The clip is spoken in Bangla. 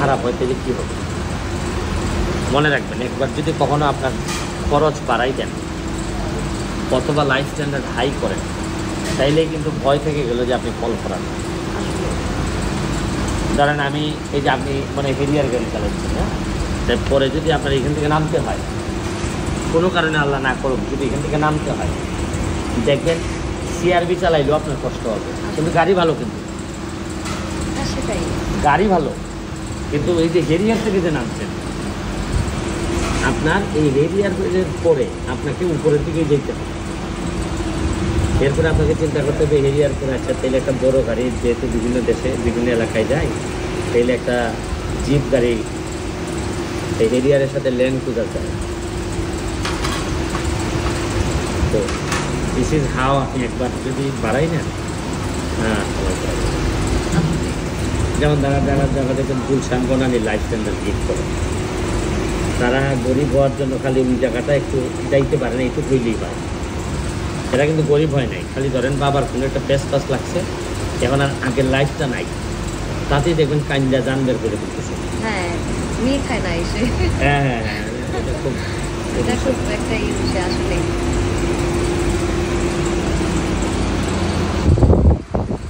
খারাপ হয় তাহলে কী হবে? মনে রাখবেন, একবার যদি কখনো আপনার খরচ বাড়াই দেন অথবা লাইফ স্ট্যান্ডার্ড হাই করেন, তাইলেই কিন্তু ভয় থেকে গেল যে আপনি ফল করান। ধরেন আমি এই যে আপনি মানে হেরিয়ার গাড়ি চালাচ্ছেন, হ্যাঁ, তারপরে যদি আপনার এখান থেকে নামতে হয়, কোনো কারণে আল্লাহ না করুক, যদি এখান থেকে নামতে হয়, দেখবেন সিআরবি চালাইলেও আপনার কষ্ট হবে, কিন্তু গাড়ি ভালো, কিন্তু সেটাই গাড়ি ভালো, কিন্তু এই যে হেরিয়ার থেকে যে নামছেন, আপনার এই হেরিয়ারের পরে আপনাকে উপরের দিকে যেতে হবে। এরপরে আপনাকে চিন্তা করতে হবে হেরিয়ার করে, আচ্ছা তাহলে একটা বড় গাড়ি, যেহেতু বিভিন্ন দেশে বিভিন্ন এলাকায় যায়, তাহলে একটা জিপ গাড়ি এই হেরিয়ারের সাথে ল্যান্ড ক্রুজার যায়। তো দিস ইজ হাও, আপনি একবার যদি বাড়াই না, হ্যাঁ, যেমন যারা দেখবেন Gulshan Banani life standard gift করে, তারা গরিব হওয়ার জন্য খালি ওই জায়গাটা একটু যাইতে পারে না, একটু হইলেই পারে। এরা কিন্তু গরিব হয় নাই, খালি ধরেন বাবার কোনো একটা বেশ পাস লাগছে, এখন আর আগের লাইফটা নাই, তাতেই দেখবেন কান্দা জান বের করে দিতেছে। হ্যাঁ, মেয়ে খায় না এসে। হ্যাঁ হ্যাঁ হ্যাঁ, এটা খুব এটা খুব একটা আসলে